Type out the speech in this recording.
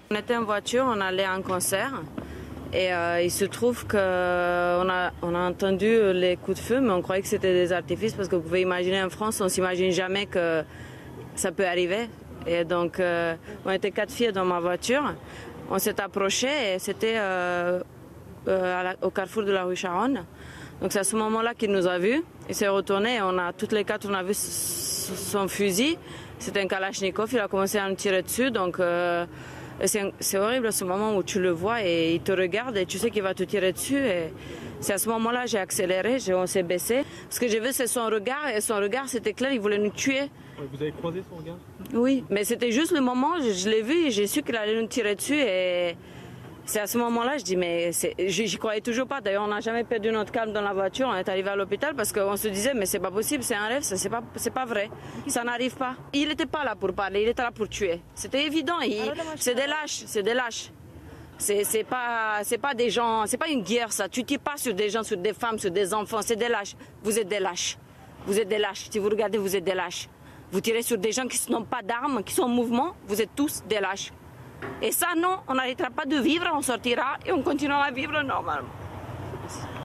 On était en voiture, on allait à un concert et il se trouve qu'on a entendu les coups de feu, mais on croyait que c'était des artifices parce que vous pouvez imaginer en France, on s'imagine jamais que ça peut arriver. Et donc on était 4 filles dans ma voiture, on s'est approchés et c'était au carrefour de la rue Charonne. Donc c'est à ce moment-là qu'il nous a vus, il s'est retourné et toutes les 4 on a vu son fusil, c'était un Kalachnikov, il a commencé à nous tirer dessus, donc c'est horrible ce moment où tu le vois et il te regarde et tu sais qu'il va te tirer dessus. Et c'est à ce moment-là j'ai accéléré, on s'est baissé. Ce que j'ai vu c'est son regard et son regard c'était clair, il voulait nous tuer. Vous avez croisé son regard? Oui, mais c'était juste le moment, je l'ai vu et j'ai su qu'il allait nous tirer dessus et c'est à ce moment-là je dis mais j'y croyais toujours pas. D'ailleurs on n'a jamais perdu notre calme dans la voiture, on est arrivé à l'hôpital parce qu'on se disait mais c'est pas possible, c'est un rêve, c'est pas vrai, ça n'arrive pas. Il n'était pas là pour parler, il était là pour tuer. C'était évident, c'est des lâches. C'est pas des gens, c'est pas une guerre ça. Tu tires pas sur des gens, sur des femmes, sur des enfants, c'est des lâches. Vous êtes des lâches. Vous êtes des lâches. Si vous regardez, vous êtes des lâches. Vous tirez sur des gens qui n'ont pas d'armes, qui sont en mouvement, vous êtes tous des lâches. Et ça non, on n'arrêtera pas de vivre, on sortira et on continuera à vivre normalement.